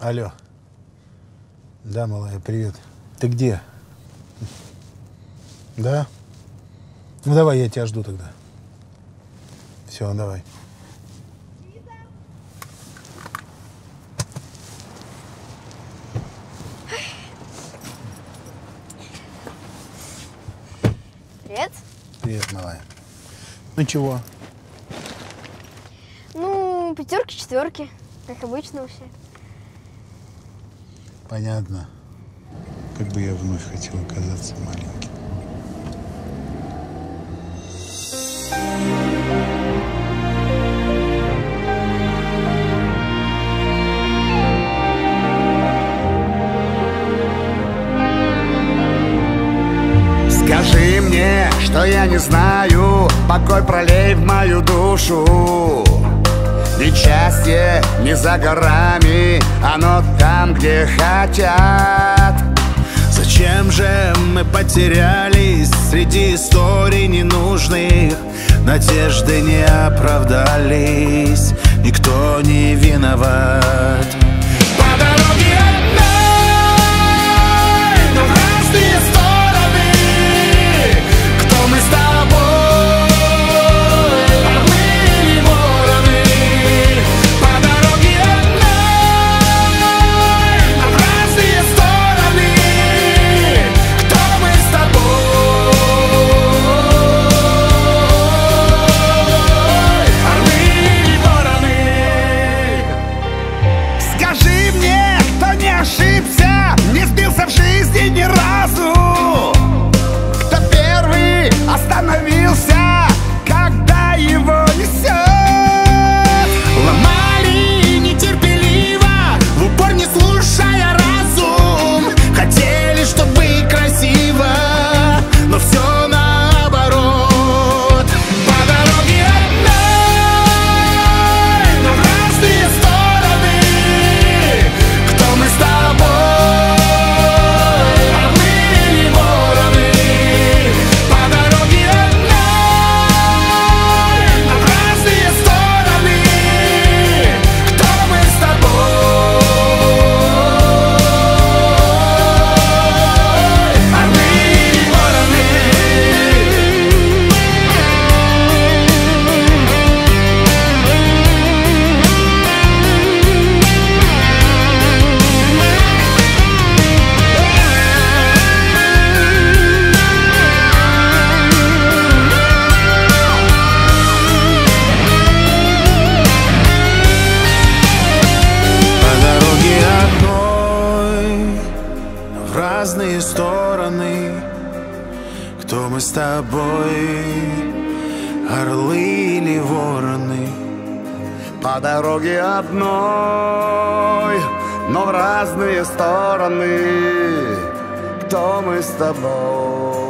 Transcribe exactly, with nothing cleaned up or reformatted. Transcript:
Алло. Да, малая, привет. Ты где? Да? Ну давай, я тебя жду тогда. Все, давай. Привет. Привет, малая. Ну чего? Ну, пятерки, четверки, как обычно у всех. Понятно. Как бы я вновь хотел оказаться маленьким. Скажи мне, что я не знаю, покой пролей в мою душу. Ведь счастье не за горами, оно там, где хотят. Зачем же мы потерялись среди историй ненужных? Надежды не оправдались, никто не виноват. По дороге одной, но в разные стороны. Кто мы с тобой, орлы или вороны? По дороге одной, но в разные стороны. Кто мы с тобой, орлы или вороны? Скажи мне, кто не ошибся, не сбился в жизни ни разу, кто первый остановился, когда его несет. Ломали нетерпеливо, в упор не слушая разум. Хотели, чтобы красиво, но все наоборот. По дороге одной, но в разные стороны. Кто мы с тобой, орлы или вороны? По дороге одной, но в разные стороны. Кто мы с тобой, орлы или вороны? По дороге одной, в разные стороны. Кто мы с тобой, орлы или вороны? По дороге одной, но в разные стороны. Кто мы с тобой?